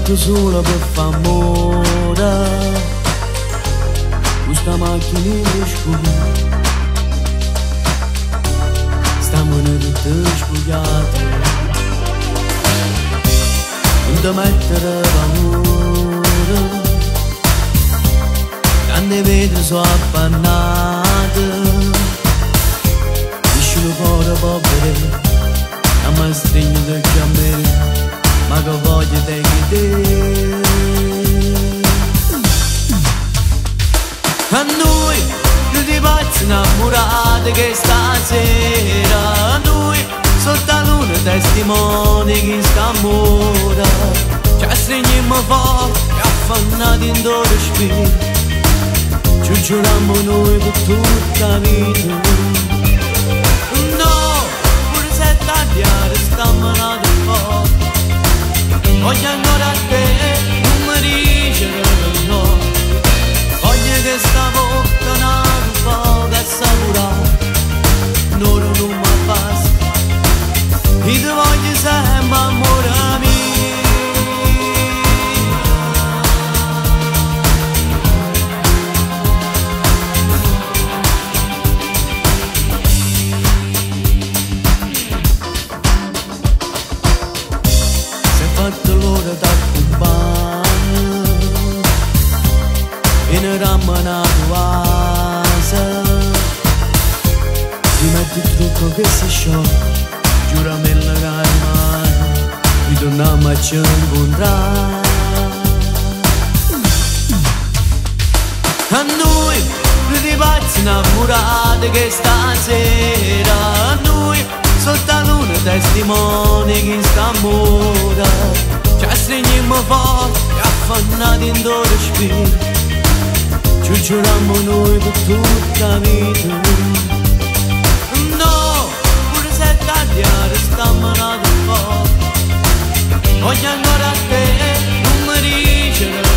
fatto solo per far amore. Questa macchina è scura, stiamo tutti spugliati. Non ti mettere paura, quando vedo sono appannate. Lascialo fuori povere, a me stringo del chiamere, ma che voglio di te. A noi, tutti pazzi innamorati che stasera, a noi, sotto la luna testimoni che st'amore. Ci stringiamo forte e affannati in dove spirito, ci giuriamo noi per tutta la vita. No, pure se tagliare stiamo nati forte, voglio ancora a te, non mi dice no. Voglio che sta bocca nata fuoco a saporare, l'ora non mi basta, io ti voglio sempre amore mio. Fatto l'ora da compagno e ne rammana tua ti metti il trucco che si scioglie, giuramelo che mai ritorniamo a ci incontrare. A noi, tutti pazzi innamorati che stasera, a noi sotto la luna testimoni che st'amore. Ci stringiamo forte e affannati in dove spirito, ci giuriamo noi per tutta la vita. No, pure se tagliare stiamo nati forte, voglio ancora a te, non mi dice